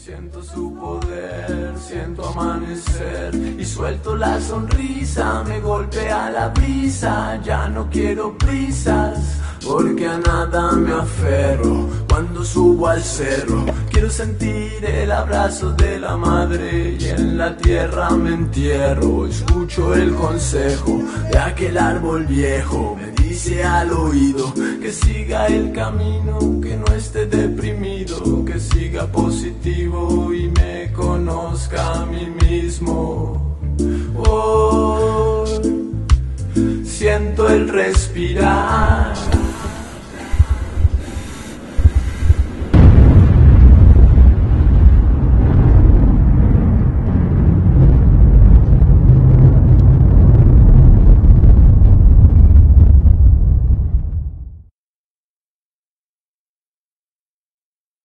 Siento su poder, siento amanecer y suelto la sonrisa, me golpea la brisa, ya no quiero prisas, porque a nada me aferro. Cuando subo al cerro, quiero sentir el abrazo de la madre y en la tierra me entierro. Escucho el consejo de aquel árbol viejo, me dice al oído que siga el camino, que no esté deprimido, que siga positivo y me conozca a mí mismo. Hoy siento el respirar